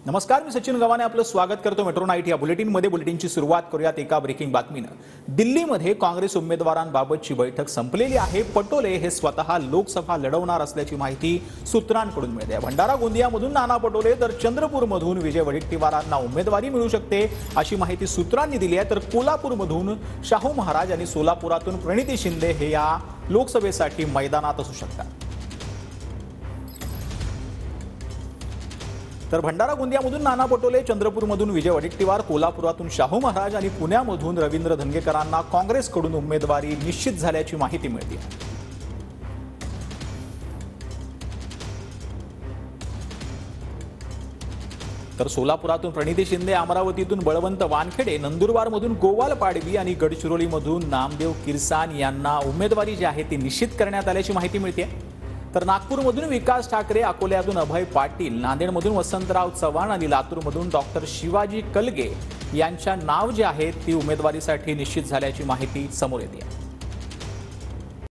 नमस्कार, मी सचिन गव्हाणे आपलं स्वागत करतो मेट्रो नाईट या बुलेटिनमध्ये। बुलेटिनची सुरुवात करूयात एका ब्रेकिंग बातमीनं। दिल्लीमध्ये काँग्रेस उमेदवारांबाबतची बैठक संपलेली आहे। पटोले हे स्वतः लोकसभा लढवणार असल्याची माहिती सूत्रांकडून मिळते। भंडारा गोंदियामधून नाना पटोले तर चंद्रपूरमधून विजय वडेट्टीवारांना उमेदवारी मिळू शकते अशी माहिती सूत्रांनी दिली आहे। तर कोल्हापूरमधून शाहू महाराज आणि सोलापुरातून प्रणिती शिंदे हे या लोकसभेसाठी मैदानात असू शकतात। तर भंडारा गोंदियामधून नाना पटोले, चंद्रपूरमधून विजय वडेट्टीवार, कोल्हापुरातून शाहू महाराज आणि पुण्यामधून रवींद्र धंगेकरांना काँग्रेसकडून उमेदवारी निश्चित झाल्याची माहिती मिळते। तर सोलापुरातून प्रणिती शिंदे, अमरावतीतून बळवंत वानखेडे, नंदुरबारमधून गोवाल पाडवी आणि गडचिरोलीमधून नामदेव किरसान यांना उमेदवारी जी आहे ती निश्चित करण्यात आल्याची माहिती मिळते। तर नागपूरमधून विकास ठाकरे, अकोल्यातून अभय पाटील, नांदेडमधून वसंतराव चव्हाण आणि लातूरमधून डॉक्टर शिवाजी कलगे यांच्या नाव जे आहे ती उमेदवारीसाठी निश्चित झाल्याची माहिती समोर येते।